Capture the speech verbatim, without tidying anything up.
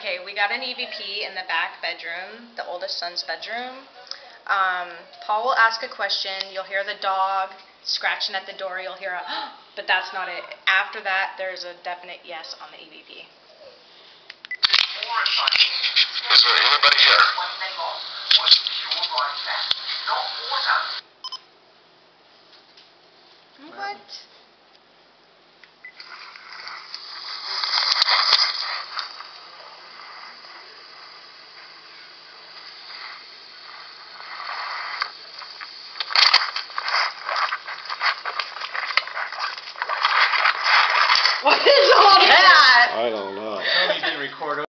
Okay, we got an E V P in the back bedroom, the oldest son's bedroom. Um, Paul will ask a question. You'll hear the dog scratching at the door. You'll hear a, but that's not it. After that, there's a definite yes on the E V P. Is there anybody here? What? What is all that? I don't know.